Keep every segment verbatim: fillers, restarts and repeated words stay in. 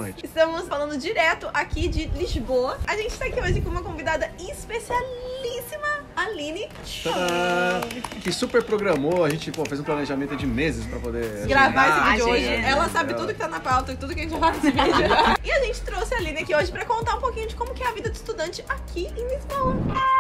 noite. Estamos falando direto aqui de Lisboa. A gente tá aqui hoje com uma convidada especialíssima, Aline. Tadã! Que super programou, a gente pô, fez um planejamento de meses pra poder gravar esse vídeo Agenda. hoje. Ela sabe Ela- tudo que tá na pauta, tudo que a gente vai fazer nesse vídeo. E a gente trouxe a Aline aqui hoje pra contar um pouquinho de como que é a vida de estudante aqui em Lisboa.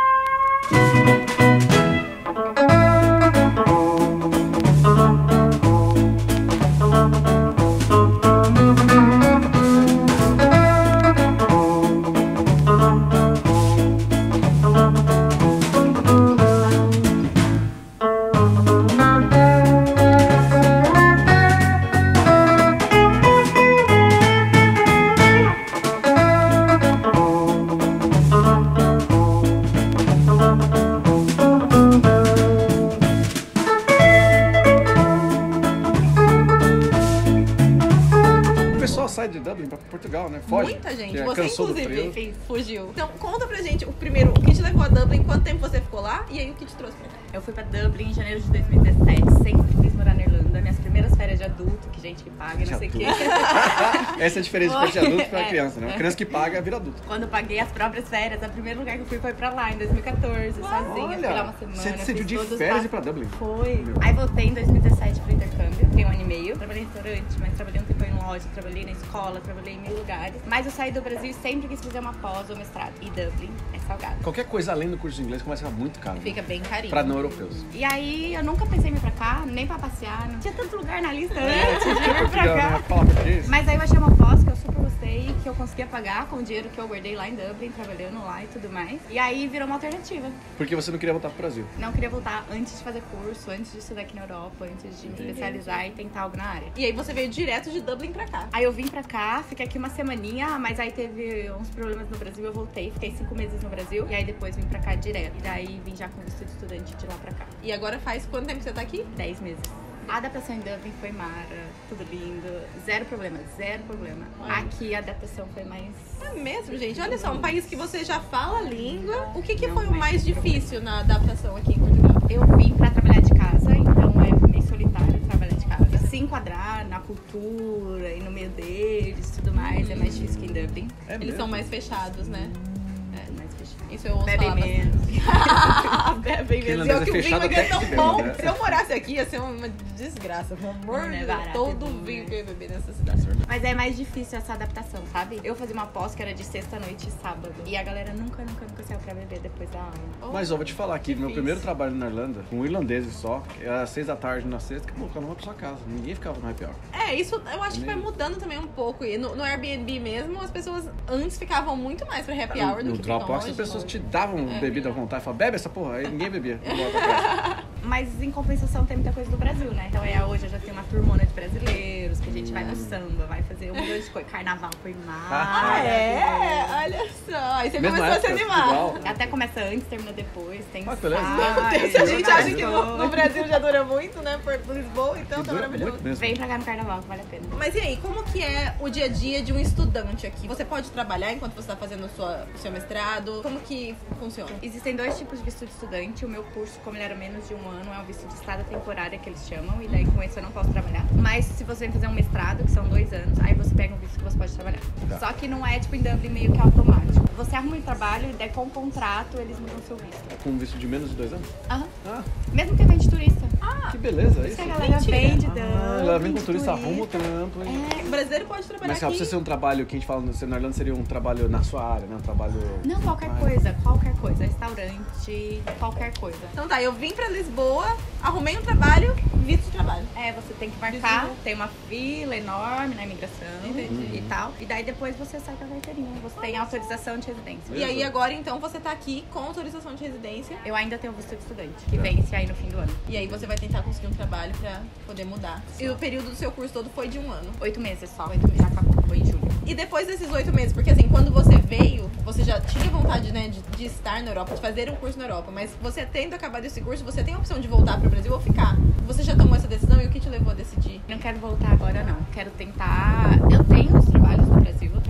O pessoal sai de Dublin pra Portugal, né? Foge. Muita gente. que Você, cansou do inclusive, frio. fez- fugiu. Então, conta pra gente o primeiro, o que te levou a Dublin, quanto tempo você ficou lá e aí o que te trouxe pra cá. Eu fui pra Dublin em janeiro de dois mil e dezessete, sempre quis morar na Irlanda. Minhas primeiras férias de adulto, que gente que paga, De não sei o quê. Essa é a diferença de parte de adulto pra É. criança, né? Uma criança que paga vira adulto. Quando eu paguei as próprias férias, o primeiro lugar que eu fui foi pra lá, em dois mil e quatorze, sozinha. Fui lá uma semana. você decidiu fiz de todos os férias e ir passos. pra Dublin. Foi. Meu. Aí voltei em dois mil e dezessete pro intercâmbio, tem um ano e meio. Trabalhei em restaurante, mas trabalhei um tempo em loja, trabalhei na escola, trabalhei em mil lugares. Mas eu saí do Brasil e sempre quis fazer uma pós ou mestrado. E Dublin é salgado. Qualquer coisa além do curso de inglês começa a ficar muito caro. Fica bem carinho. Pra não europeus. E aí eu nunca pensei em vir pra cá, nem pra passear. Não tinha tanto lugar na lista, né? É, Tinha você que vir pra Portugal, cá. né? Fala português. Mas aí eu achei uma pós que eu super gostei, que eu conseguia pagar com o dinheiro que eu guardei lá em Dublin, trabalhando lá e tudo mais. E aí virou uma alternativa. Porque você não queria voltar pro Brasil. Não queria voltar antes de fazer curso, antes de estudar aqui na Europa, antes de me especializar e tentar algo na área. E aí você veio direto de Dublin pra cá. Aí eu vim pra cá, fiquei aqui uma semaninha, mas aí teve uns problemas no Brasil, eu voltei, fiquei cinco meses no Brasil, e aí depois vim pra cá direto. E daí vim já com visto de estudante de lá pra cá. E agora faz quanto tempo que você tá aqui? Dez meses. A adaptação em Dublin foi mara, tudo lindo, zero problema, zero problema. Aqui a adaptação foi mais... É mesmo, gente. Olha só, um país que você já fala a língua. O que, que Não, foi o mas mais tem difícil na adaptação aqui em Portugal? Eu vim pra trabalhar de casa, então é meio solitário trabalhar de casa. Se enquadrar na cultura e no meio deles e tudo mais, é mais difícil que em Dublin. É Eles mesmo? são mais fechados, né? É mais fechado. Isso eu ouço Bebem falar menos. bastante. Bebem Que menos. irlandês E o é que o vinho fechado aqui é até tão que se bom. bebe, né? Se eu morasse aqui, ia ser uma desgraça. Pelo amor Não de é Deus. barato, Todo é bom, vinho né? que eu ia beber nessa cidade. Mas é mais difícil essa adaptação, sabe? Eu fazia uma pós que era de sexta-noite e sábado. E a galera nunca, nunca, nunca saiu pra beber depois da aula. Mas ó, vou te falar aqui, meu Difícil. primeiro trabalho na Irlanda, com irlandeses só, era às seis da tarde na sexta, que cada um vai pra sua casa. Ninguém ficava no happy hour. É, isso eu acho que vai Nem- mudando também um pouco. E no, no Airbnb mesmo, as pessoas antes ficavam muito mais pra happy hour do No que ficam Dropbox hoje. as pessoas né? te davam É. bebida à vontade, falavam, bebe essa porra, aí ninguém bebia. Igual pra casa. Mas em compensação tem muita coisa do Brasil, né? Então é, hoje eu já tenho uma turmona de brasileiros, que a gente vai no samba, vai fazer um monte de coisa. Carnaval foi Ah, maravilhoso. é? Olha só. Aí você Mesma começou a se época, animar. igual. Até começa antes, termina depois, tem Ah, beleza. ensaios, Se a gente acha que no, show. no Brasil já dura muito, né? Por Lisboa, então Que tá dura maravilhoso. muito mesmo. Vem pra cá no carnaval, que vale a pena. Mas e aí, como que é o dia a dia de um estudante aqui? Você pode trabalhar enquanto você tá fazendo o sua- o seu mestrado? Como que funciona? Existem dois tipos de visto de estudante. O meu curso, como ele era menos de um ano, é um visto de estada temporária que eles chamam. E daí com esse eu não posso trabalhar. Mas se você vem fazer um mestrado, que são dois anos, aí você pega um visto que você pode trabalhar. Tá. Só que não é tipo em Dublin meio que automático. Você arruma um trabalho e daí com o contrato eles mudam seu visto. Com um visto de menos de dois anos? Aham. Ah, Mesmo que vem de turista. que beleza, Por é isso isso. que a galera Mentira. vem de Ah, Dublin. ela vem com de turista, arruma o turista. trampo. hein? O brasileiro pode trabalhar Mas se pra aqui. você ser um trabalho, que a gente fala no na Irlanda seria um trabalho na sua área, né? Um trabalho... Não, qualquer Ah, coisa, qualquer coisa. Restaurante, qualquer coisa. Então tá, eu vim pra Lisboa, arrumei um trabalho, visto de trabalho. É, você tem que marcar, Visto. tem uma fila enorme na imigração Entendi. e tal. E daí depois você sai com a carteirinha. Você tem autorização de residência. E aí agora então você tá aqui com autorização de residência. Eu ainda tenho visto de estudante, que vence aí no fim do ano. E aí você vai tentar conseguir um trabalho pra poder mudar. E o período do seu curso todo foi de um ano. Oito meses só, oito meses. Já acabou, foi em julho. E depois desses oito meses, porque assim, quando você veio, você já tinha vontade, né, de, de estar na Europa, de fazer um curso na Europa, mas você tendo acabado esse curso, você tem a opção de voltar pro Brasil ou ficar. Você já tomou essa decisão e o que te levou a decidir? Não quero voltar agora, não. Quero tentar... Eu tenho os trabalhos no Brasil, eu trabalho aqui em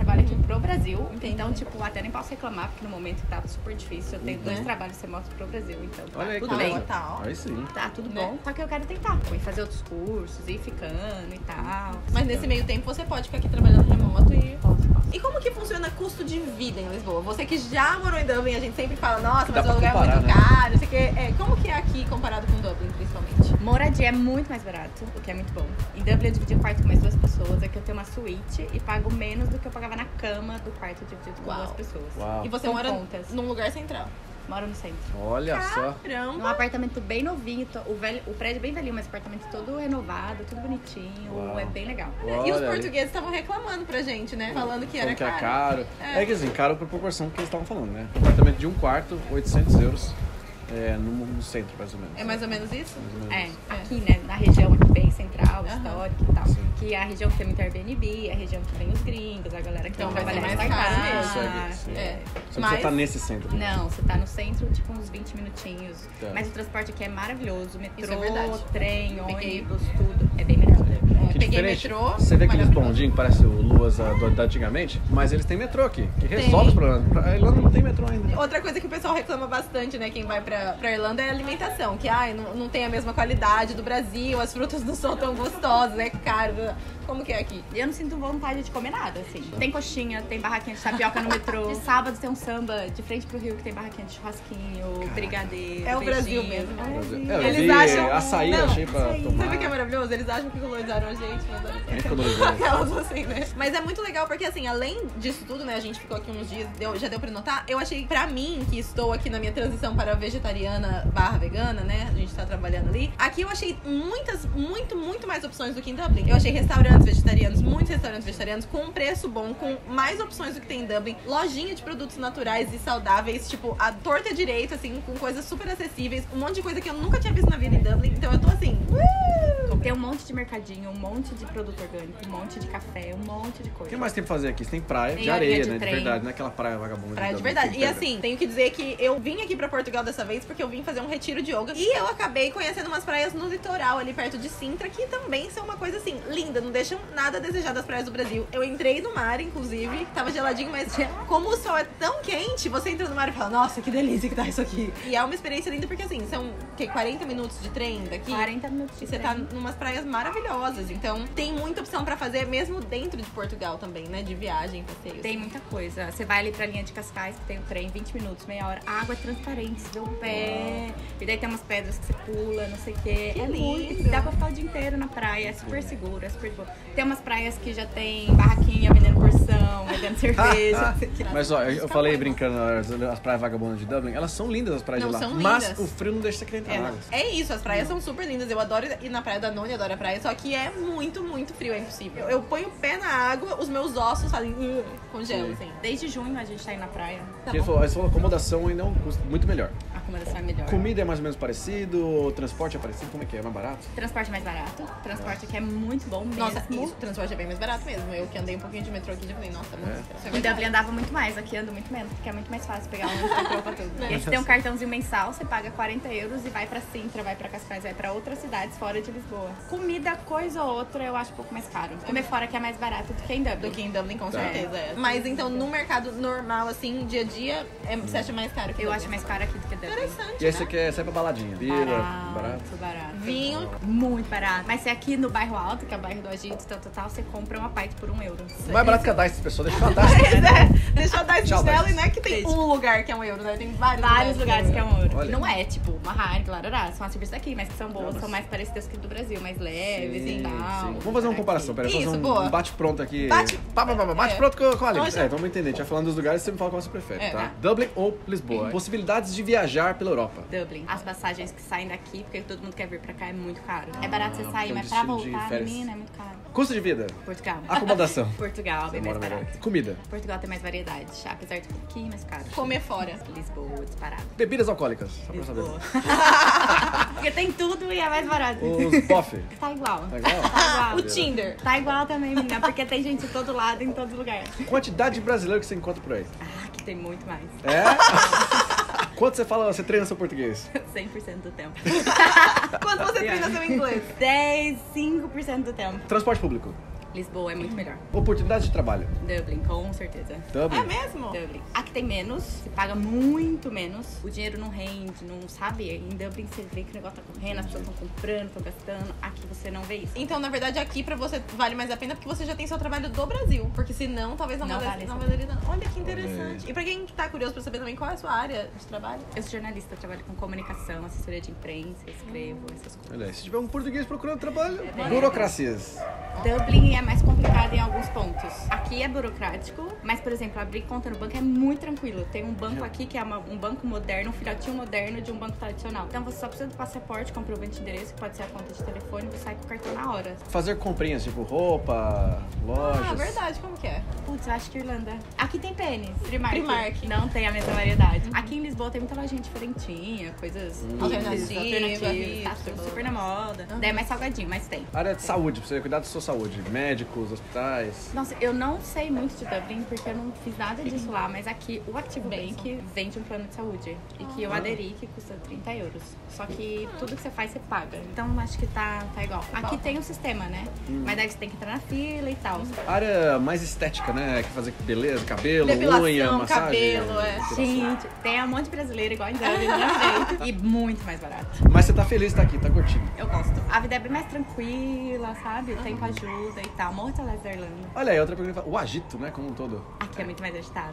pro Brasil. Entendi. Então, tipo, até nem posso reclamar, porque no momento tá super difícil. Eu tenho Uhum. dois trabalhos remotos pro Brasil, então tá Olha aí, que tudo bem. beleza. Tá, ó. Aí sim. Tá tudo Né? bom, só que eu quero tentar. Ir fazer outros cursos, ir ficando e tal. Mas nesse meio tempo você pode ficar aqui trabalhando remoto e... Posso, posso. E como que funciona custo de vida em Lisboa? Você que já morou em Dublin, a gente sempre fala, nossa, Dá mas pra o lugar comparar, é muito né? caro, não sei o quê. É, como que é aqui comparado com Dublin, principalmente? Moradia é muito mais barato, o que é muito bom. Em Dublin eu dividi o quarto com mais duas pessoas, aqui eu tenho uma suíte e pago menos do que eu pagava na cama do quarto dividido com Uau. duas pessoas. Uau. E você Com mora contas. num lugar central. Moro no centro. Olha só. Num Caramba! apartamento bem novinho, to- o, velho, o prédio é bem velhinho, mas o apartamento todo renovado, tudo bonitinho, Uau. é bem legal. E os Olha aí. portugueses estavam reclamando pra gente, né? Falando que era Falando que é caro. caro. É. É que assim, caro por proporção que eles estavam falando, né? Um apartamento de um quarto, oitocentos euros. É, no, no centro, mais ou menos. É mais ou menos isso? Mais ou menos É, isso. aqui, né, na região aqui bem central, Aham. histórica e tal. Sim. Que é a região que tem muito Airbnb, a região que vem os gringos, a galera que Então vai vai ser trabalhar mais em caro startup. mesmo. Sim. É. Só que Mas- você tá nesse centro. Não, você tá no centro, tipo, uns vinte minutinhos. Tá. Mas o transporte aqui é maravilhoso. Metrô, Isso é verdade. trem, Peguei. ônibus, tudo. É bem melhor. Que Peguei diferente. metrô, Você vê aqueles maravilhoso. bondinhos que parece o Luas ah, do, da antigamente, mas eles têm metrô aqui, que resolve os problemas. A Irlanda não tem metrô ainda. Outra coisa que o pessoal reclama bastante, né, quem vai pra, pra Irlanda é a alimentação. Que, ai, não, não tem a mesma qualidade do Brasil, as frutas não são tão gostosas, é caro. Como que é aqui? E eu não sinto vontade de comer nada, assim. Tem coxinha, tem barraquinha de tapioca no metrô. De sábado tem um samba de frente pro Rio que tem barraquinha de churrasquinho, brigadeiro. É o Brasil beijinho. mesmo. É, Brasil. Brasil. É, eu Eles vi acham- açaí, não, achei pra açaí. tomar. Sabe o que é maravilhoso? Eles acham que colonizaram a gente, mas olha só. Quem colonizou? Aquelas assim, né? Mas é muito legal porque, assim, além disso tudo, né? A gente ficou aqui uns dias, deu- já deu pra notar. Eu achei, pra mim, que estou aqui na minha transição para vegetariana barra vegana, né? A gente tá trabalhando ali. Aqui eu achei muitas, muito, muito mais opções do que em Dublin. Eu achei restaurantes vegetarianos, muitos restaurantes vegetarianos, com um preço bom, com mais opções do que tem em Dublin. Lojinha de produtos naturais e saudáveis, tipo, a torta direito, assim, com coisas super acessíveis. Um monte de coisa que eu nunca tinha visto na vida em Dublin. Então eu tô assim. Uh! Tem um monte de mercadinho, um monte de produto orgânico, um monte de café, um monte de O coisa. que mais tem pra fazer aqui? Você tem praia Tem de areia areia, de né? De trem. verdade, não é aquela praia vagabunda. Praia de Dublin verdade. que E pega. assim, tenho que dizer que eu vim aqui pra Portugal dessa vez porque eu vim fazer um retiro de yoga. E eu acabei conhecendo umas praias no litoral, ali perto de Sintra, que também são uma coisa assim, linda. Não deixam nada a desejar das praias do Brasil. Eu entrei no mar, inclusive, tava geladinho, mas como o sol é tão quente, você entra no mar e fala, nossa, que delícia que tá isso aqui. E é uma experiência linda porque assim, são que, quarenta minutos de trem daqui. quarenta minutos de E você trem. tá numas praias maravilhosas. Então, tem muita opção pra fazer, mesmo dentro de Portugal também, né? De viagem, passeio. Tem muita coisa. Você vai ali pra linha de Cascais, que tem o trem, vinte minutos, meia hora. A água é transparente, você vê o pé. E daí tem umas pedras que você pula, não sei o quê. Que é lindo. muito. Dá pra ficar o dia inteiro na praia, é super seguro, é super bom. Tem umas praias que já tem barraquinha vendendo porção, vendendo cerveja. Mas ó, eu, eu falei brincando, as, as praias vagabundas de Dublin, elas são lindas as praias Não, de lá. são Mas lindas. o frio não deixa você querer entrar É, na não. água. É isso, as praias são super lindas. Eu adoro ir na praia da Noni, adoro a praia, só que é muito, muito frio, é impossível. Eu, eu ponho o pé na água, os meus ossos fazem uh, congelam, Sim. assim. Desde junho a gente tá indo na praia. Tá Porque ele bom. falou, ele falou acomodação ainda é um custo muito melhor. A acomodação é melhor. Comida é mais ou menos parecido, o transporte é parecido, como é que é? É mais barato? Transporte mais barato. Transporte aqui é muito bom mesmo. Nossa, isso, o transporte é bem mais barato mesmo. Eu que andei um pouquinho de metrô aqui, já falei, nossa, muito É. isso é Em verdade. Dublin andava muito mais, aqui ando muito menos, porque é muito mais fácil pegar um metrô pra tudo. E aí você tem um cartãozinho mensal, você paga quarenta euros e vai pra Sintra, vai pra Cascais, vai pra outras cidades fora de Lisboa. Comida, coisa ou outra, eu acho um pouco mais caro. Comer fora aqui é mais barato do que em Dublin. Do que em Dublin, com Tá. certeza. É. Mas então, no mercado normal, assim, dia a dia, é, você acha mais caro que Eu Dublin? acho mais caro aqui do que Dublin. Interessante, E aí né? você quer sair pra baladinha? Bira, Barato, barato. barato. Vinho. Muito barato. Mas se aqui no bairro alto, que é o bairro do Agito, tal, tal, tal, você compra uma pint por um euro. Mais barato que a Dice, pessoal, deixa eu dar. É, deixa eu dar esse Tchau, chinelo Dice. e não é que tem Beijo. um lugar que é um euro, né? Tem vários, Vários lugares que é um euro. Olha. Não é, tipo, uma Heineken, larará, são as cervejas daqui, mas que são boas, Não, mas- são mais parecidas que do Brasil, mais leves Sim, e tal. sim. Vamos fazer uma comparação, peraí, Isso, fazer um, boa. um bate-pronto aqui. Bate- Pá, pá, pá, pá, bate É. pronto com, com a Alice. Nossa. É, então vamos entender. A gente vai falando dos lugares e você me fala qual você prefere, É, tá? tá. Dublin ou Lisboa? Possibilidades de viajar pela Europa. Dublin. As passagens que saem daqui, porque todo mundo quer vir pra cá, é muito caro. É barato você porque sair, é um mas pra destino de voltar, férias. menina, é muito caro. Custo de vida. Portugal. Acomodação. Portugal, bem Você mais mora melhor. barato. Comida. Portugal tem mais variedade, apesar de um pouquinho mais caro. Comer fora. Lisboa, disparado. Bebidas alcoólicas, só pra saber. Lisboa. Porque tem tudo e é mais barato. Os bofe. Tá igual. Tá igual? Tá O igual. Tinder. Tá igual também, menina, porque tem gente de todo lado, em todo lugar. Quantidade de brasileiro que você encontra por aí. Ah, aqui tem muito mais. É? Quanto você fala, você treina seu português? cem por cento do tempo. Quando você treina seu inglês? dez, cinco por cento do tempo. Transporte público. Lisboa é muito melhor. Oportunidade de trabalho. Dublin, com certeza. Dublin. É mesmo? Dublin. Aqui tem menos, se paga muito menos. O dinheiro não rende, não sabe? Em Dublin você vê que o negócio tá correndo, as pessoas estão comprando, estão gastando. Aqui você não vê isso. Então, na verdade, aqui pra você vale mais a pena porque você já tem seu trabalho do Brasil. Porque senão, talvez não, Não vale, vale não essa valeria não. Olha que interessante. Olha. E pra quem tá curioso pra saber também qual é a sua área de trabalho? Eu sou jornalista, eu trabalho com comunicação, assessoria de imprensa, escrevo, essas coisas. Olha aí, se tiver um português procurando trabalho, burocracias. Dublin é mais complicado em alguns pontos. Aqui é burocrático, mas, por exemplo, abrir conta no banco é muito tranquilo. Tem um banco aqui que é uma- um banco moderno, um filhotinho moderno de um banco tradicional. Então você só precisa do passaporte, comprovante de endereço, que pode ser a conta de telefone, você sai com o cartão na hora. Fazer comprinhas, tipo roupa, lojas. Ah, verdade, como que é? Putz, eu acho que Irlanda. Aqui tem pênis, Primark. Primark. Não tem a mesma variedade. Aqui em Lisboa tem muita lojinha diferentinha, coisas Alternativa, alternativas, tá hipster. tudo super na moda. Daí é mais salgadinho, mas tem. Área de saúde, pra você cuidar da sua saúde. Médicos, hospitais. Nossa, eu não sei muito de Dublin porque eu não fiz nada disso lá, mas aqui o Active Bank vende um plano de saúde e que eu aderi que custa trinta euros. Só que tudo que você faz você paga. Então acho que tá, tá igual. Aqui tem um sistema, né? Mas daí você tem que entrar na fila e tal. Área mais estética, né? Que fazer beleza, cabelo, Depilação, unha, massagem. cabelo, é. Gente, tem um monte de brasileiro igual em Dublin, não é jeito. E muito mais barato. Mas você tá feliz de estar aqui, tá curtindo. Eu gosto. A vida é bem mais tranquila, sabe? O tempo ajuda e tal. Morro de saudades da Irlanda. Olha aí, outra pergunta. O agito, né? Como um todo. Aqui é muito mais agitado.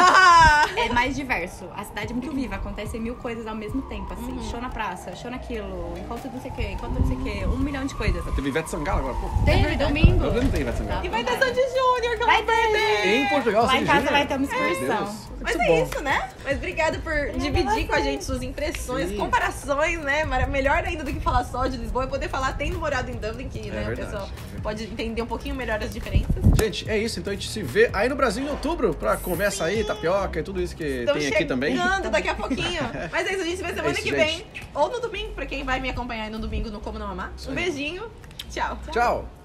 É? É mais diverso. A cidade é muito viva, acontecem mil coisas ao mesmo tempo, assim. Uhum. Show na praça, show naquilo, encontro de não sei o quê, encontro de não sei o quê, um milhão de coisas. Teve Ivete Sangalo agora, pô. Teve domingo. Eu não tenho Ivete Sangalo. E vai ter Sandy Júnior, que eu Vai vou perder. Em Portugal, Lá em Sandy casa Júnior? vai ter uma Meu excursão. Deus. Mas Muito é bom. isso, né? Mas obrigada por dividir com a gente suas impressões, Sim. comparações, né? Mara- Melhor ainda do que falar só de Lisboa e poder falar tendo morado em Dublin, que né, verdade, o pessoal é verdade. pode entender um pouquinho melhor as diferenças. Gente, é isso. Então a gente se vê aí no Brasil em outubro pra comer açaí, tapioca e tudo isso que Estamos tem aqui também. chegando daqui a pouquinho. Mas é isso, a gente se vê semana É isso, que gente. vem. Ou no domingo, pra quem vai me acompanhar aí no domingo no Como Não Amar. Um aí. beijinho. Tchau. Tchau.